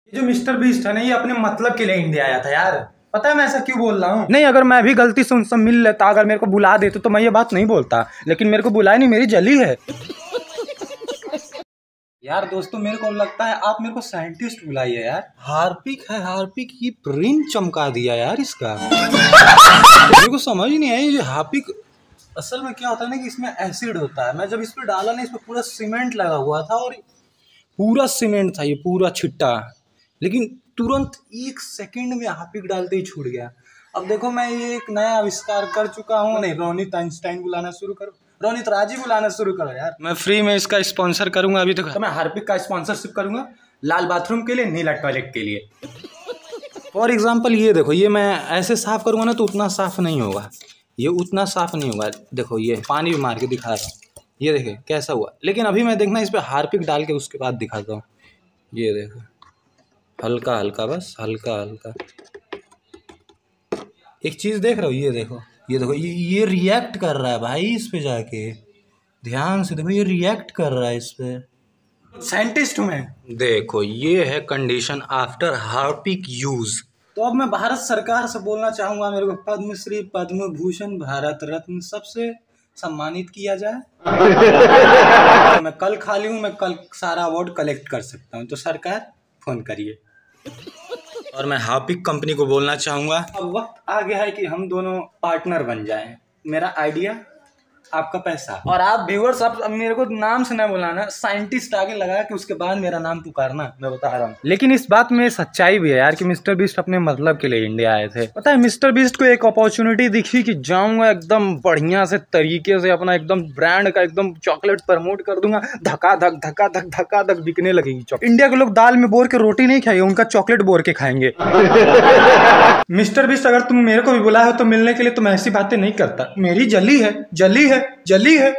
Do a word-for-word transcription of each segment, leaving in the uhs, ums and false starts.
जो mister beast है ना, ये अपने मतलब के लिए इंडिया आया था यार। पता है मैं ऐसा क्यों बोल रहा हूँ? नहीं, अगर मैं भी गलती से उनसे मिल लेता, अगर मेरे को बुला देते तो मैं ये बात नहीं बोलता, लेकिन मेरे को बुलाया नहीं, मेरी जली है। यार दोस्तों, मेरे को लगता है आप मेरे को साइंटिस्ट बुलाइए यार। हार्पिक है, हार्पिक ये प्रिंट चमका दिया यार इसका। मेरे को समझ ही नहीं आई ये हार्पिक असल में क्या होता है ना, कि इसमें एसिड होता है। मैं जब इस पर डाला ना, इस पर पूरा सीमेंट लगा हुआ था और पूरा सीमेंट था ये, पूरा छिट्टा, लेकिन तुरंत एक सेकंड में हार्पिक डालते ही छूट गया। अब देखो, मैं ये एक नया आविष्कार कर चुका हूँ। नहीं, रोनित आइंस्टाइन बुलाना शुरू करो, रोनित राजी बुलाना शुरू करो यार। मैं फ्री में इसका स्पॉन्सर करूंगा अभी तक। तो मैं हार्पिक का स्पॉन्सरशिप करूंगा, लाल बाथरूम के लिए, नीला टॉयलेट के लिए। फॉर एग्जाम्पल ये देखो, ये मैं ऐसे साफ करूंगा ना तो उतना साफ नहीं होगा, ये उतना साफ नहीं होगा। देखो ये पानी भी मार के दिखा रहा हूँ, ये देखे कैसा हुआ। लेकिन अभी मैं देखना इस पर हार्पिक डाल के उसके बाद दिखाता हूँ। ये देखो, हल्का हल्का, बस हल्का हल्का। एक चीज़ देख रहे हो, ये देखो, ये देखो, ये ये रिएक्ट कर रहा है भाई इस पे जाके। ध्यान से देखो, ये रिएक्ट कर रहा है इस पे। साइंटिस्ट हूँ मैं। देखो ये है कंडीशन आफ्टर हार्पिक यूज। तो अब मैं भारत सरकार से बोलना चाहूंगा, मेरे को पद्मश्री, पद्म भूषण, भारत रत्न सबसे सम्मानित किया जाए। तो मैं कल खाली हूँ, मैं कल सारा अवार्ड कलेक्ट कर सकता हूँ, तो सरकार फोन करिए। और मैं हार्पिक कंपनी को बोलना चाहूंगा, अब वक्त आ गया है कि हम दोनों पार्टनर बन जाएं। मेरा आइडिया, आपका पैसा। और आप व्यूअर्स, आप मेरे को नाम से ना बुलाना, साइंटिस्ट आगे लगा के उसके बाद मेरा नाम पुकारना, मैं बता रहा हूँ। लेकिन इस बात में सच्चाई भी है यार कि मिस्टर बीस्ट अपने मतलब के लिए इंडिया आए थे। पता है, मिस्टर बीस्ट को एक अपॉर्चुनिटी दिखी कि जाऊंगा एकदम बढ़िया से तरीके से अपना एकदम ब्रांड का एकदम चॉकलेट प्रमोट कर दूंगा, धक्का धक धक्का धक धक्का धक बिकने लगेगी चॉकलेट। इंडिया के लोग दाल में बोर के रोटी नहीं खाएंगे, उनका चॉकलेट बोर के खाएंगे। मिस्टर बीस्ट, अगर तुम मेरे को भी बुलाया हो तो मिलने के लिए, तो मैं ऐसी बातें नहीं करता। मेरी जली है, जली है, जली है।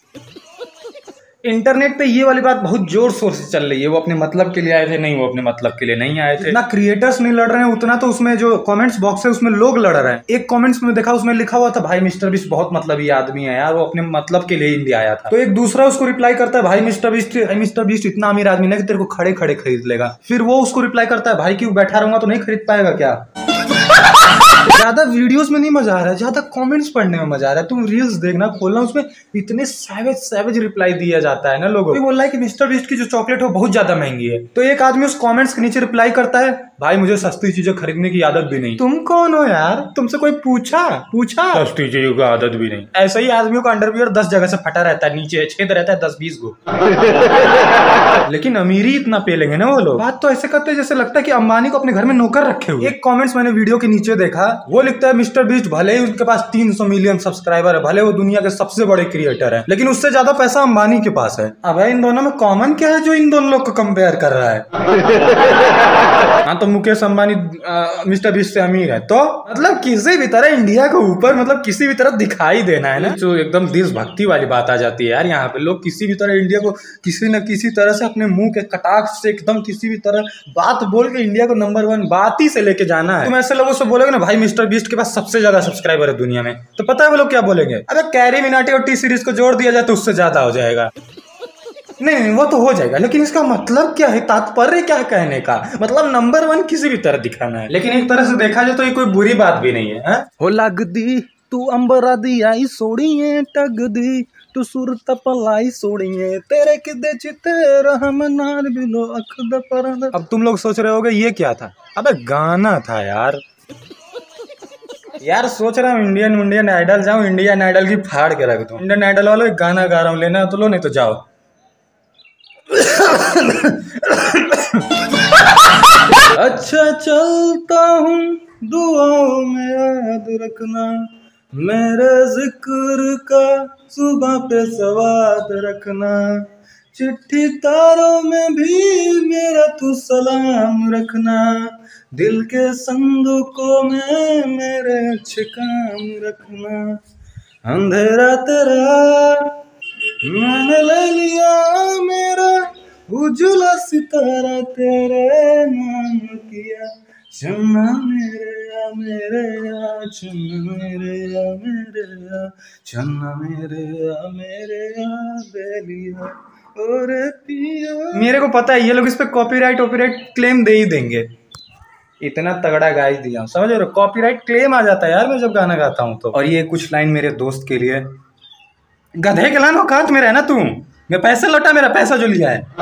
इंटरनेट पे ये वाली बात बहुत जोर शोर से चल रही है, वो अपने मतलब के लिए आए थे, नहीं वो अपने मतलब के लिए नहीं आए थे। ना क्रिएटर्स नहीं लड़ रहे हैं उतना, तो उसमें जो कमेंट्स बॉक्स है उसमें लोग लड़ रहे हैं। एक कमेंट्स में देखा, उसमें लिखा हुआ था, भाई मिस्टर बीस्ट बहुत मतलबी आदमी है यार, वो अपने मतलब के लिए इंडिया आया था। तो एक दूसरा उसको रिप्लाई करता है, भाई मिस्टर बीस्ट, मिस्टर बीस्ट इतना अमीर आदमी नहीं कि तेरे को खड़े खड़े खरीद लेगा। फिर वो उसको रिप्लाई करता है, भाई क्यों बैठा रहूंगा तो नहीं खरीद पाएगा क्या? ज्यादा वीडियोस में नहीं मजा आ रहा है, ज्यादा कमेंट्स पढ़ने में मजा आ रहा है। तुम रील्स देखना, खोलना, उसमें इतने सैवेज सैवेज रिप्लाई दिया जाता है ना लोगों को। बोल रहा है कि मिस्टर बीस्ट की जो चॉकलेट है वो बहुत ज्यादा महंगी है, तो एक आदमी उस कमेंट्स के नीचे रिप्लाई करता है, भाई मुझे सस्ती चीजें खरीदने की आदत भी नहीं। तुम कौन हो यार? तुमसे कोई पूछा पूछा सस्ती चीजों की आदत भी नहीं। ऐसे ही आदमियों का अंडरवियर दस जगह से फटा रहता है, नीचे छेद रहता है दस बीस गो। लेकिन अमीरी इतना पेलेंगे ना वो लोग। बात तो ऐसे करते हैं जैसे लगता है कि अंबानी को अपने घर में नौकर रखे हुए। एक कमेंट्स मैंने वीडियो के नीचे देखा, वो लिखता है, मिस्टर बीस्ट भले ही उसके पास तीन सौ मिलियन सब्सक्राइबर है, भले वो दुनिया के सबसे बड़े क्रिएटर है, लेकिन उससे ज्यादा पैसा अंबानी के पास है। अब इन दोनों में कॉमन क्या है जो इन दोनों लोग को कंपेयर कर रहा है? हाँ, तो मुकेश अंबानी मिस्टर बीस्ट से अमीर है, तो मतलब किसी भी तरह इंडिया के ऊपर, मतलब किसी भी तरह दिखाई देना है ना, जो एकदम देशभक्ति वाली बात आ जाती है यार। यहाँ पे लोग किसी भी तरह इंडिया को किसी न किसी तरह से अपने मुंह के कटाक्ष से एकदम किसी भी तरह बात बोल के इंडिया को नंबर वन बात ही से लेके जाना है। तुम ऐसे लोगों से बोलोगे ना, भाई मिस्टर बीस्ट के पास सबसे ज्यादा सब्सक्राइबर है दुनिया में, तो पता है वो लोग क्या बोलेंगे? अबे कैरी मिनाटी और टी सीरीज को जोड़ दिया जाए तो उससे ज्यादा हो जाएगा। नहीं नहीं, वो तो हो जाएगा, लेकिन इसका मतलब क्या है, तात्पर्य क्या है कहने का? मतलब नंबर वन किसी भी तरह दिखाना है। लेकिन एक तरह से देखा जाए तो ये कोई बुरी बात भी नहीं है, है? हो लगदी तू अंबरा दी आई सोड़िए टग दी, तू सुरत पलाई सोड़िए तेरे किदे चिते रहम नार बिलो अख द परद। अब तुम लोग सोच रहे होगे ये क्या था? अबे गाना था यार। यार सोच रहा हूँ इंडियन इंडियन आइडल जाऊँ, इंडियन आइडल की फाड़ के रख दूं। इंडियन आइडल वालों एक गाना गा रहा हूँ, लेना तो लो, नहीं तो जाओ। अच्छा चलता हूँ, दुआओं में याद रखना, मेरे जिक्र का सुबह पे सवाद रखना, चिट्ठी तारों में भी मेरा तू सलाम रखना, दिल के संदूकों में मेरे अच्छे काम रखना, अंधेरा तेरा मैंने ले लिया, मेरा उजला सितारा तेरे नाम किया, चन्ना मेरे या मेरे या चन्ना मेरे या मेरे या चन्ना मेरे या मेरे या बेलिया मेरे को पता है ये लोग इस पे कॉपीराइट कॉपीराइट क्लेम दे ही देंगे, इतना तगड़ा गा ही दिया, समझ रहे हो? कॉपीराइट क्लेम आ जाता है यार मैं जब गाना गाता हूँ तो। और ये कुछ लाइन मेरे दोस्त के लिए, गधे के लाइन औकात में रहना तू, मैं पैसे लौटा, मेरा पैसा जो लिया है।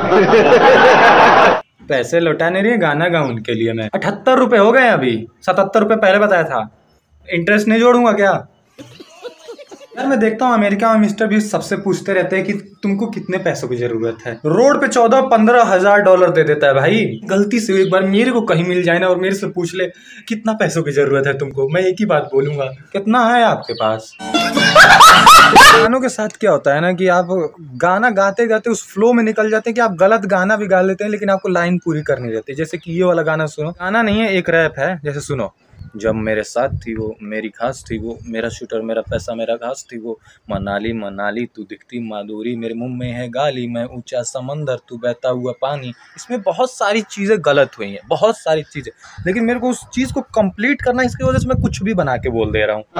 पैसे लौटा नहीं रही, गाना गाऊं उनके लिए मैं। अठहत्तर रुपए हो गए अभी, सतहत्तर रुपए पहले बताया था, इंटरेस्ट नहीं जोड़ूंगा क्या? यार मैं देखता हूँ अमेरिका में मिस्टर बीस्ट सबसे पूछते रहते हैं कि तुमको कितने पैसों की जरूरत है। रोड पे चौदह पंद्रह हजार डॉलर दे देता है भाई। गलती से एक बार मेरे को कहीं मिल जाए ना और मेरे से पूछ ले कितना पैसों की जरूरत है तुमको, मैं एक ही बात बोलूंगा, कितना है आपके पास। गानों के साथ क्या होता है ना कि आप गाना गाते गाते उस फ्लो में निकल जाते हैं कि आप गलत गाना भी गा लेते हैं लेकिन आपको लाइन पूरी करनी रहती है। जैसे कि ये वाला गाना सुनो, गाना नहीं है एक रैप है, जैसे सुनो। जब मेरे साथ थी वो मेरी खास थी वो, मेरा शूटर मेरा पैसा मेरा घास थी वो, मनाली मनाली तू दिखती माधुरी, मेरे मुंह में है गाली, मैं ऊंचा समंदर तू बहता हुआ पानी। इसमें बहुत सारी चीज़ें गलत हुई हैं, बहुत सारी चीज़ें, लेकिन मेरे को उस चीज़ को कंप्लीट करना, इसकी वजह से मैं कुछ भी बना के बोल दे रहा हूँ।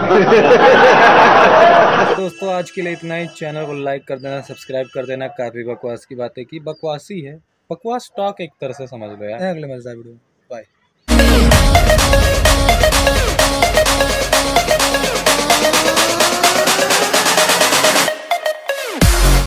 तो दोस्तों आज के लिए इतना ही। चैनल को लाइक कर देना, सब्सक्राइब कर देना। काफ़ी बकवास की बातें की, बकवासी है, बकवास टॉक एक तरह से समझ लो यार। अगले मजेदार वीडियो, बाय।